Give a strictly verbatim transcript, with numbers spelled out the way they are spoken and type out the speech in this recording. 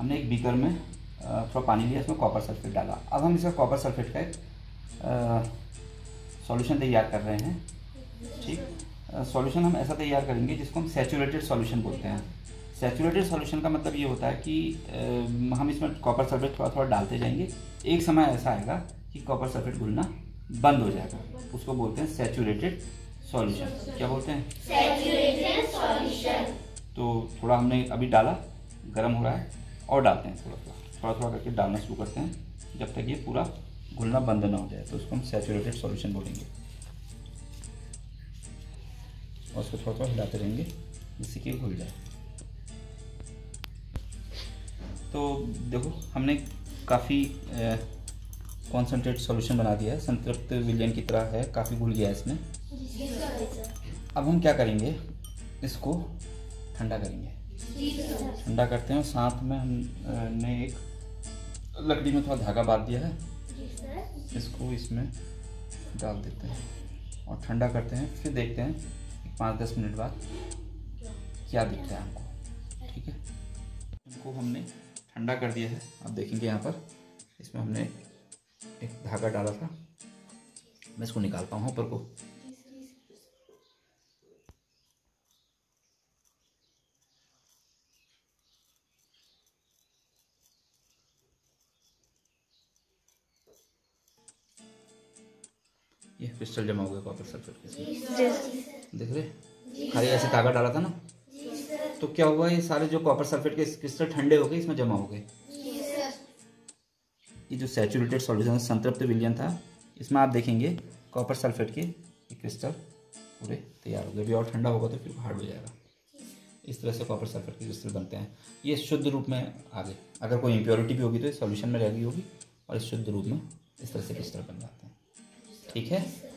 हमने एक बीकर में थोड़ा पानी लिया, इसमें कॉपर सल्फेट डाला। अब हम इसका कॉपर सल्फेट का एक सॉल्यूशन तैयार कर रहे हैं। ठीक, सॉल्यूशन हम ऐसा तैयार करेंगे जिसको हम सैचुरेटेड सॉल्यूशन बोलते हैं। सैचुरेटेड सॉल्यूशन का मतलब ये होता है कि आ, हम इसमें कॉपर सल्फेट थोड़ा थोड़ा डालते जाएंगे। एक समय ऐसा आएगा कि कॉपर सल्फेट घुलना बंद हो जाएगा, उसको बोलते हैं सैचुरेटेड सॉल्यूशन। क्या बोलते हैं? Saturated solution. तो थोड़ा हमने अभी डाला, गर्म हो रहा है, और डालते हैं थोड़ा थोड़ा थोड़ा थोड़ा करके डालना शुरू करते हैं जब तक ये पूरा घुलना बंद ना हो जाए, तो उसको हम सैचुरेटेड सॉल्यूशन बोलेंगे। और उसको थोड़ा थोड़ा हिलाते रहेंगे जिससे कि घुल जाए। तो देखो हमने काफ़ी कॉन्सेंट्रेट सॉल्यूशन बना दिया है, संतृप्त विलयन की तरह है, काफ़ी घुल गया है इसमें। अब हम क्या करेंगे, इसको ठंडा करेंगे। ठंडा करते हैं और साथ में हमने एक लकड़ी में थोड़ा धागा बांध दिया है, इसको इसमें डाल देते हैं और ठंडा करते हैं। फिर देखते हैं पाँच दस मिनट बाद क्या दिखता है हमको। ठीक है, इनको हमने ठंडा कर दिया है। अब देखेंगे यहाँ पर इसमें हमने एक धागा डाला था, मैं इसको निकालता हूँ ऊपर को। ये क्रिस्टल जमा हो गया कॉपर सल्फेट के, देख रहे, खाली ऐसे धागा डाला था ना, तो क्या हुआ, ये सारे जो कॉपर सल्फेट के क्रिस्टल ठंडे हो गए, इसमें जमा हो गए। ये जो सैचुरेटेड सॉल्यूशन संतृप्त विलयन था, इसमें आप देखेंगे कॉपर सल्फेट के क्रिस्टल पूरे तैयार हो गए। अभी और ठंडा होगा तो फिर हार्ड हो जाएगा। इस तरह से कॉपर सल्फेट के क्रिस्टल बनते हैं। ये शुद्ध रूप में आ गए। अगर कोई इम्प्योरिटी भी होगी तो सॉल्यूशन में रह गई होगी, और इस शुद्ध रूप में इस तरह से क्रिस्टल बन जाते हैं। ठीक है।